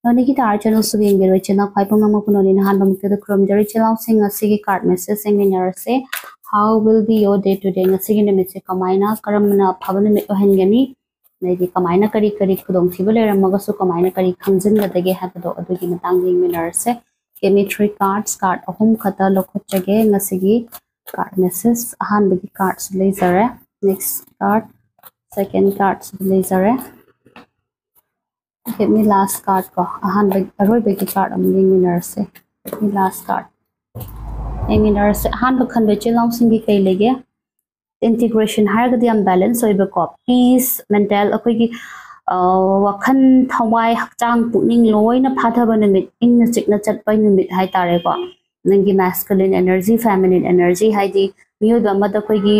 Noniki tar channel swing be channel pai pong namak punoni na han bam the chrome jari channel sing a sigi card message sing in your say how will be your day to day na sigi nimit se kamaina karamna phaban nimit ohengani nai kamaina kari kari khudong thibale ramaga su kamaina kari khamjin ga dege ha do adugi matang ding minar se kemi 3 cards card ahum khata lokhachage ngasigi card message han bagi cards lazare next card second cards lazare Get me last card ko. Ahan bagi card am ling winner se. Get me last card. Ling winner se. Ahan bakhan beche long singi kay lege. Integration har gadi am balance oi bako. Peace mental akoi ki wakhan thawai hakchang puning loi na phatha banamit ing na chik na chat pai numit hai tare ko. Nangi masculine energy, feminine energy hai di miyo ba mada koi ki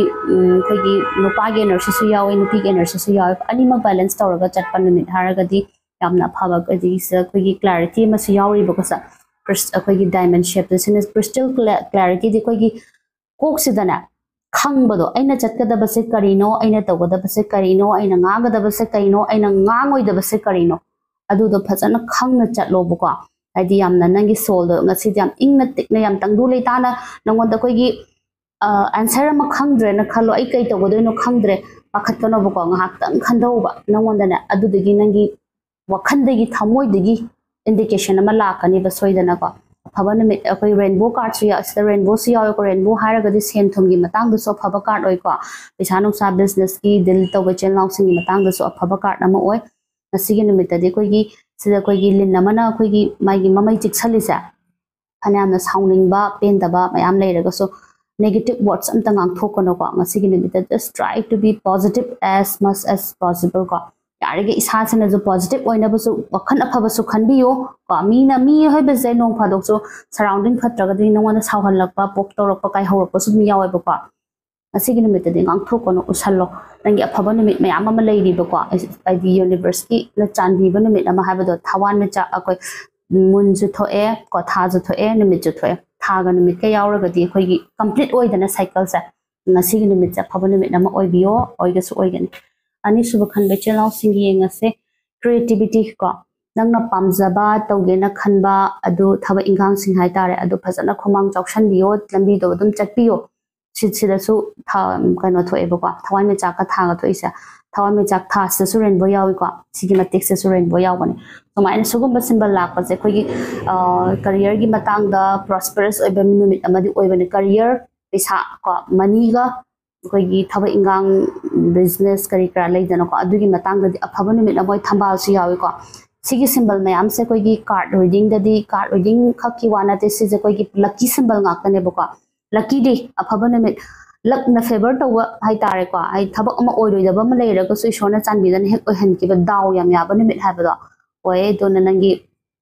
nupa ge energy su yawi nupi ge energy su yawi ani mag balance tawraga chat pan numit har gadi yamna phaba gadi sa koi clarity ma su yawi bako sa koi diamond shape this is crystal clarity di koi kok sidana khangbodo aina chatkada base karino aina tawada base karino aina ngagada base karino aina ngangoi da base karino adu do phajana khangna chatlo bako adi yamna nangi soul do ngasi jam ingna tikna yam tangdu leitana nangon da koi answer ma khangdre na khalo ai kai tawado no khangdre pakhat kono bako ngahak tang khandauba nangon da na adu degi nangi wakhandagi thamoidagi indication ama lakani ba soidana ko phaba nimit akoi rainbow card su ya sta rainbow su ya ko rainbow haragadi sen thumgi matang du so phaba card oi ko pesa nungsa business ki dil to ba chen law singi matang du so phaba card ama oi asigi nimit ade koi gi sida koi gi lin namana koi gi mai gi mamai chiksalisa phanam na sounding ba pen da ba mayam leiraga so negative words am tangang thokono ko ngasigi nimit just try to be positive as much as possible ko yarige isa sena jo positive oina basu wakhan aphaba su khanbiyo ko mina mi hoibe je nong phadok so surrounding khatraga di nongona sawhan lakpa pok torokpa kai horokpa su mi yawe ba ko asigi nimit de ngang thokono usallo nangi aphaba nimit mayam ama leiri ba ko by the university la chanbi ba nimit ama habado thawan me cha akoi mun ju thoe ko tha ju thoe nimit ju thoe tha ga nimit ka yawraga di khoi gi complete oidana cycle sa ngasigi nimit cha phaba nimit ama oibiyo oiga su oigani ani suba khan be chelaw singi yenga se creativity ko nangna pamjaba tawgena khanba adu thaba ingang sing hai tare adu phajana khomang chaukshan biyo lambi do dum chatpiyo sida su tha kano thoe ba ko thawai me chaka tha ga thoisa thawai me chak tha se su rainbow yawi ko sigi matik se su rainbow yawani so maina sugum symbol lakpa se khoi gi career gi matang da prosperous oiba minute amadi oibani career pesa ko money ga koi gi thaba ingang business kari kra leidana ko adugi matang da aphaba nimit na boy thambal su yawi ko sigi symbol mayam se koi gi card reading da di card reading khaki wana te se koi gi lucky symbol ngak ne ba ko lucky day aphaba nimit luck na favor to hai tare ko ai thaba ama oiroi da ba ma leira ko su shona chanbi dan hek ohen ki ba daw yam ya ba nimit ha ba do oi do na nangi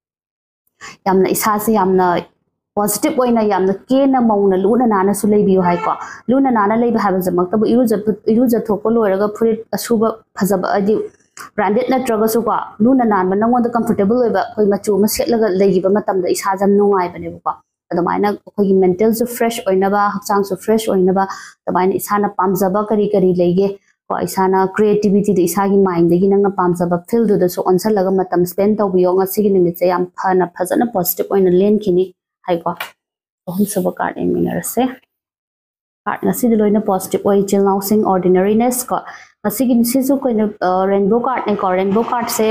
yamna isa se yamna positive oina yamna kena mauna luna nana su leibiyo hai ko luna nana leiba haba jamak tabu iruja thoko loiraga furit asuba phajaba adi branded natraga su ko luna nan nangonda comfortable oiba koi machu ma setlaga leigiba matamda isa jam nungai bane ko adamaina koi mental su fresh oina ba hakchang su fresh oina ba adamaina isana pamjaba kari kari leige ko isana creativity de isa gi mind de gi nangna pamjaba feel do da su onsal laga matam spend tawiyo ngasi gi nimit se yam phana phajana positive oina len khini hai ko ohum saba card em minor se card ngasi de loina positive oi chill now sing ordinariness ko ngasi gi si su ko rainbow card ne ko rainbow card se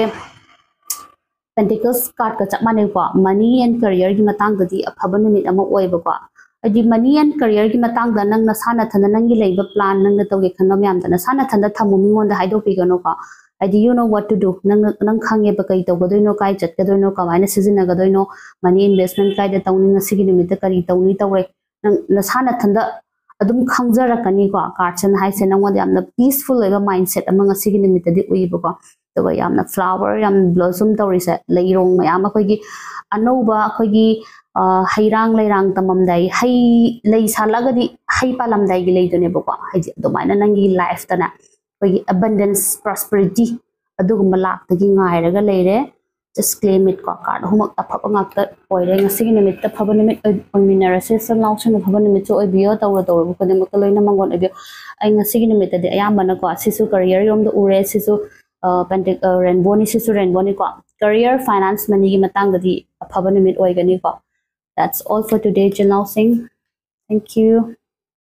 pentacles card ka chak mane ko money and career gi matang da di aphaba nimit ama oi ba ko adi money and career gi matang da nang na sana thana nang gi leiba plan nang na toge khanna myam da na sana thanda thamu mingon da haido pi gano ko adi you know what to do nang khange ba kai to godoino kai chat godoino kamaina sizina godoino money investment kai da tawni ngasi gi nimit kari tawni tawre nang na sana thanda adum khangjara kani ko carson hai se nang wad yamna peaceful eba mindset ama ngasi gi nimit di ui ba ko to ba yamna flower yam blossom tawri se leirong mayam khoi gi anoba khoi gi hairang leirang tamam dai hai lei salaga di hai palam dai gi leidone ba ko hai do maina nangi life tana koi abundance prosperity adugumba laktagi ngairaga leire just claim it ko card humak aphaba ngakta oire ngasi gi nimit ta phaba nimit oiminarase sam laushan phaba nimit so oibiyo tawra tawra ko dem ko loina mangon oibiyo ai ngasi gi nimit de ayam bana ko sisu career yom do ure sisu rainbow ni sisu rainbow ni ko career finance money gi matang di aphaba numit oigani ko. That's all for today, Janal Singh. Thank you.